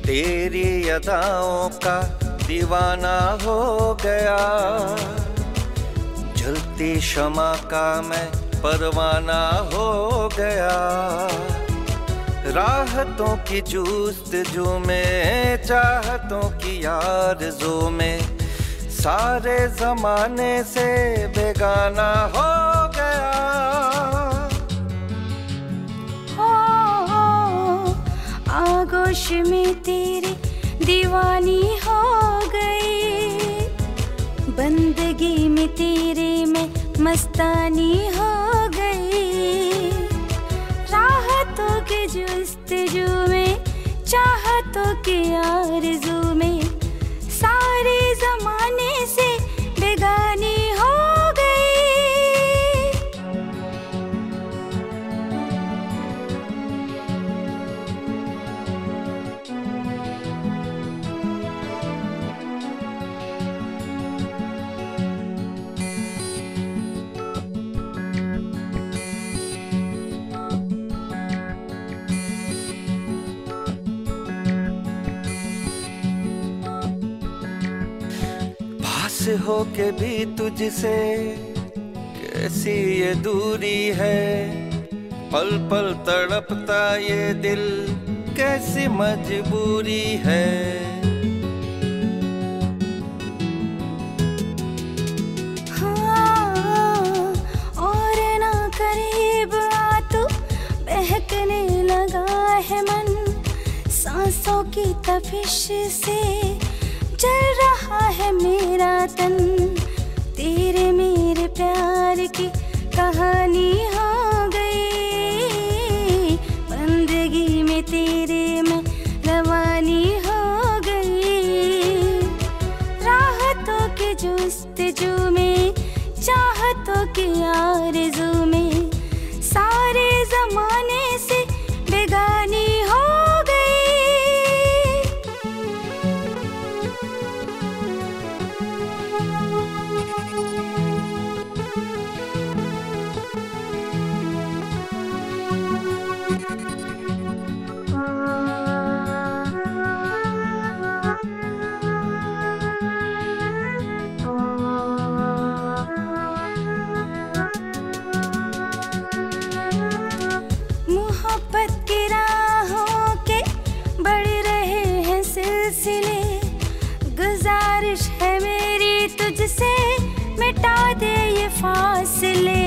तेरी अदाओं का दीवाना हो गया, जलती शमा का मैं परवाना हो गया। राहतों की जूस्तजू में, चाहतों की आरज़ू में, सारे ज़माने से बेगाना हो गया। आगोश में तेरे दीवानी हो गई, बंदगी में तेरे में मस्तानी हो गई। राहतों के जुस्तजू में, चाहतों की आरज़ू में, सारे ज़माने से बेगानी हो गई। हो के भी तुझसे कैसी ये दूरी है, पल पल तड़पता ये दिल कैसी मजबूरी है। हाँ, और ना करीब आ तू, बहकने लगा है मन, सांसों की तपिश से चल रहा है मेरा तन। तेरे मेरे प्यार की कहानी हो गई, बंदगी में तेरे में रवानी हो गई। राहतों के जुस्तजू में, चाहतों की आरज़ू में, सारे ज़माने से बेगानी हो तुझसे मिटा दे ये फासले।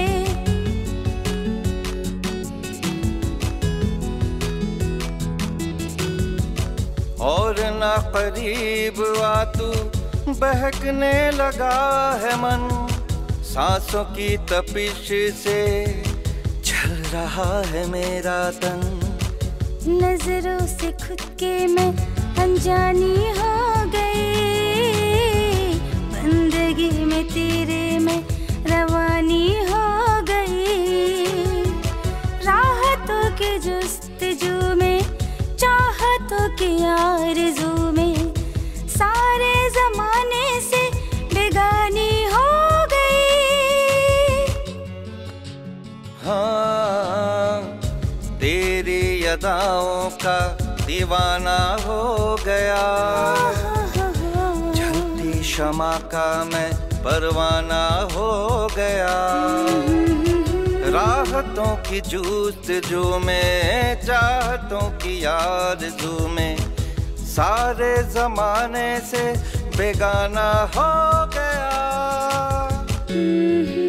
और ना करीब आ तू, बहकने लगा है मन, सांसों की तपिश से चल रहा है मेरा तन। नजरों से खुद के मैं अनजानी हो गई, बंदगी में तेरे में रवानी हो गई। राहतों के जुस्तजू में, चाहतों की आरज़ू में, सारे ज़माने से बेगानी हो गई। हाँ, तेरी अदाओं का दीवाना हो गया, जलती शमा का मैं परवाना हो गया। राहतों की जूस्तजू में, चाहतों की आरज़ू में, सारे ज़माने से बेगाना हो गया।